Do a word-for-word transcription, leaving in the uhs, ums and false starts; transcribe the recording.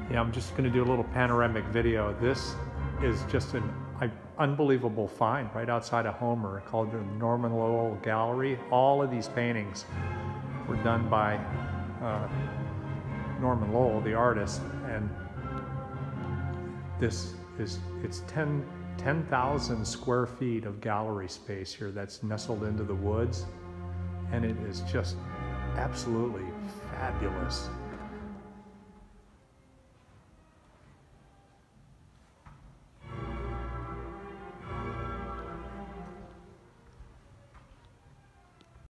Yeah, I'm just going to do a little panoramic video. This is just an unbelievable find right outside of Homer, called the Norman Lowell Gallery. All of these paintings were done by uh, Norman Lowell, the artist, and this is, it's ten thousand square feet of gallery space here that's nestled into the woods, and it is just absolutely fabulous.